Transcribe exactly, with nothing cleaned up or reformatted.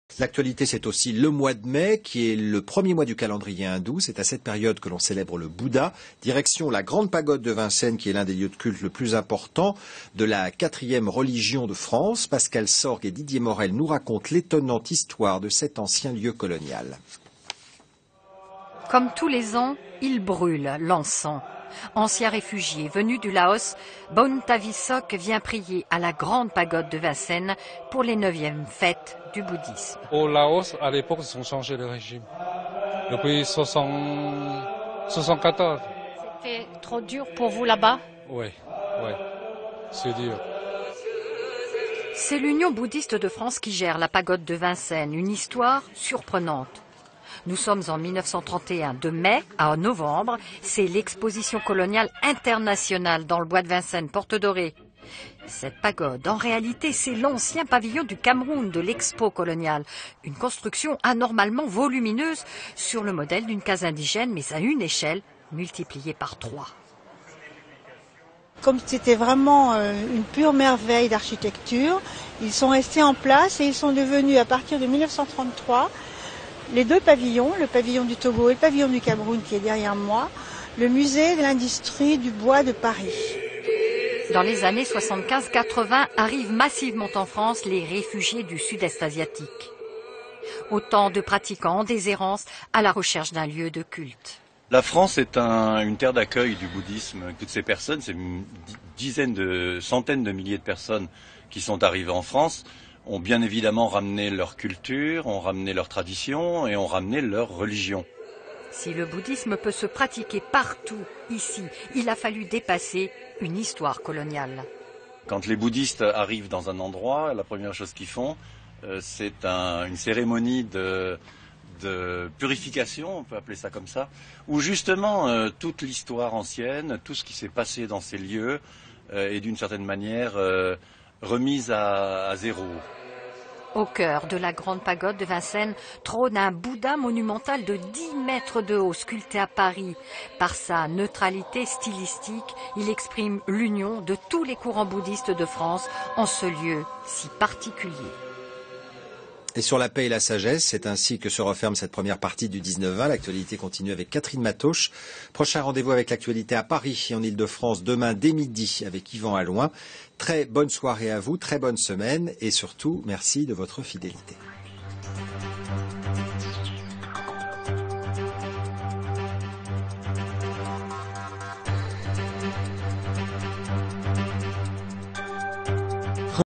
L'actualité, c'est aussi le mois de mai, qui est le premier mois du calendrier hindou. C'est à cette période que l'on célèbre le Bouddha. Direction la grande pagode de Vincennes, qui est l'un des lieux de culte le plus important de la quatrième religion de France. Pascal Sorgue et Didier Morel nous racontent l'étonnante histoire de cet ancien lieu colonial. Comme tous les ans, il brûle l'encens. Ancien réfugié venu du Laos, Bontavisok vient prier à la grande pagode de Vincennes pour les neuvièmes fêtes du bouddhisme. Au Laos, à l'époque, ils ont changé le régime. Depuis soixante-quatorze. C'était trop dur pour vous là-bas? Oui, oui, c'est dur. C'est l'Union bouddhiste de France qui gère la pagode de Vincennes, une histoire surprenante. Nous sommes en mille neuf cent trente et un. De mai à novembre, c'est l'exposition coloniale internationale dans le bois de Vincennes, Porte Dorée. Cette pagode, en réalité, c'est l'ancien pavillon du Cameroun de l'expo coloniale. Une construction anormalement volumineuse sur le modèle d'une case indigène, mais à une échelle multipliée par trois. Comme c'était vraiment une pure merveille d'architecture, ils sont restés en place et ils sont devenus, à partir de mille neuf cent trente-trois, les deux pavillons, le pavillon du Togo et le pavillon du Cameroun qui est derrière moi, le musée de l'industrie du bois de Paris. Dans les années soixante-quinze quatre-vingts arrivent massivement en France les réfugiés du sud-est asiatique. Autant de pratiquants en déshérence à la recherche d'un lieu de culte. La France est un, une terre d'accueil du bouddhisme. Toutes ces personnes, c'est une dizaine de centaines de milliers de personnes qui sont arrivées en France, ont bien évidemment ramené leur culture, ont ramené leur tradition et ont ramené leur religion. Si le bouddhisme peut se pratiquer partout ici, il a fallu dépasser une histoire coloniale. Quand les bouddhistes arrivent dans un endroit, la première chose qu'ils font, euh, c'est un, une cérémonie de, de purification, on peut appeler ça comme ça, où justement euh, toute l'histoire ancienne, tout ce qui s'est passé dans ces lieux euh, est d'une certaine manière euh, remise à, à zéro. Au cœur de la grande pagode de Vincennes trône un Bouddha monumental de dix mètres de haut, sculpté à Paris. Par sa neutralité stylistique, il exprime l'union de tous les courants bouddhistes de France en ce lieu si particulier. Et sur la paix et la sagesse, c'est ainsi que se referme cette première partie du dix-neuf vingt. L'actualité continue avec Catherine Matoche. Prochain rendez-vous avec l'actualité à Paris et en Ile-de-France demain dès midi avec Yvan Alloin. Très bonne soirée à vous, très bonne semaine et surtout merci de votre fidélité.